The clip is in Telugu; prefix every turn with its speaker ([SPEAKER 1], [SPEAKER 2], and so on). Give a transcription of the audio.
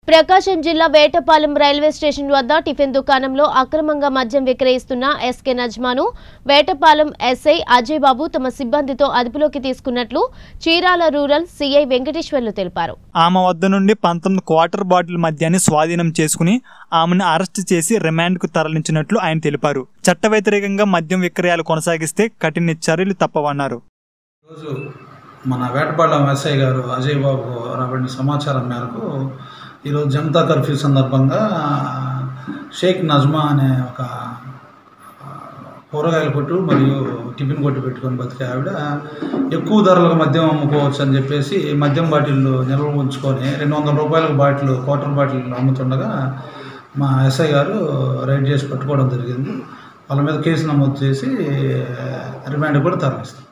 [SPEAKER 1] ప్రకాశం జిల్లా వేటపాలెం రైల్వే స్టేషన్ వద్ద టిఫిన్ దుకాణంలో అక్రమంగా మద్యం విక్రయిస్తున్న ఎస్కే నజ్మాను వేటపాలెం ఎస్ఐ అజయ్ బాబు తమ సిబ్బందితో అదుపులోకి తీసుకున్నట్లు చీరాల రూరల్ సిఐ వెంకటేశ్వర్లు తెలిపారు.
[SPEAKER 2] ఆమె వద్ద నుండి 19 క్వార్టర్ బాటిల్ మద్యాన్ని స్వాధీనం చేసుకుని ఆమెను అరెస్టు చేసి రిమాండ్కు తరలించినట్లు ఆయన తెలిపారు. చట్ట వ్యతిరేకంగా మద్యం విక్రయాలు కొనసాగిస్తే కఠిన చర్యలు తప్పవన్నారు.
[SPEAKER 3] మన వేటపాలెం ఎస్ఐ గారు అజయ్ బాబు రాబడిన సమాచారం మేరకు ఈరోజు జనతా కర్ఫ్యూ సందర్భంగా షేక్ నజ్మా అనే ఒక కూరగాయల కొట్టు మరియు టిఫిన్ కొట్టు పెట్టుకొని బతికే ఆవిడ ఎక్కువ ధరలకు మద్యం అమ్ముకోవచ్చు అని చెప్పేసి మద్యం బాటిళ్ళు నిల్వ ఉంచుకొని 200 రూపాయలకు బాటిల్ క్వార్టర్ బాటిల్ అమ్ముతుండగా మా ఎస్ఐ గారు రైడ్ చేసి పట్టుకోవడం జరిగింది. వాళ్ళ మీద కేసు నమోదు చేసి రిమాండ్ కూడా తరలిస్తారు.